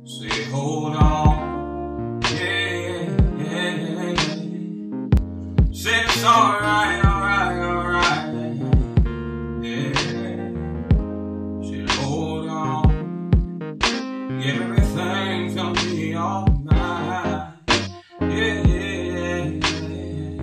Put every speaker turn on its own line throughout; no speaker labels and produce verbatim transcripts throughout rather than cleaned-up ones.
Say, hold on, yeah, yeah, yeah, yeah. Say it's alright, alright, alright, yeah. Say, hold on, everything's gonna be alright, yeah, yeah, yeah.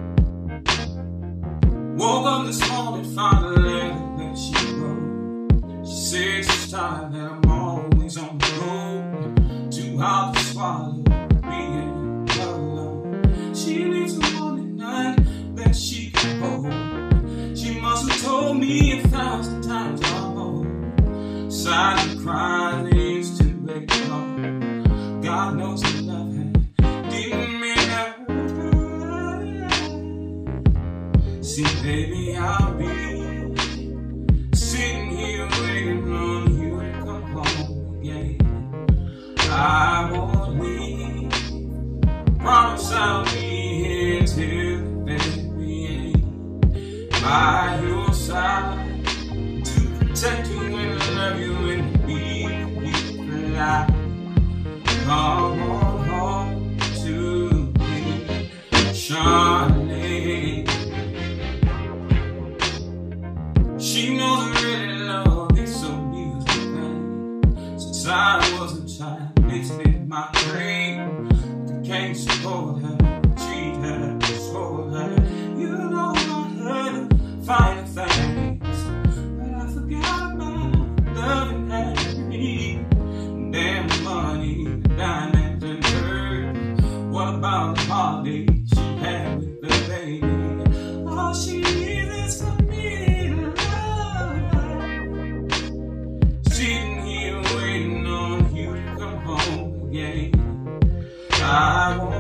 Woke up this morning, found a letter that she wrote. She said she's tired that I'm always on the road. Too hard to swallow, being alone. She needs someone at night that she can hold. She must have told me a thousand times or more. Silent cries, it is too late to know. God knows the love had didn't mean to hurt. See, baby, I'll be sitting here waiting on you to come home again. I won't leave, promise I'll be here till the very end. By your side, to protect you and love you and be with you for life. Come on home to me, Charlene. She knows I really love this so beautiful thing. Since I was a child, it's been my dream. I can't support her, treat her, control her. You know I heard her fine things, but I forgot about loving her. Damn money, diamonds and her. What about the holiday she had with the baby? All she needs is for me to love. Sitting here waiting on you to come home again. I won't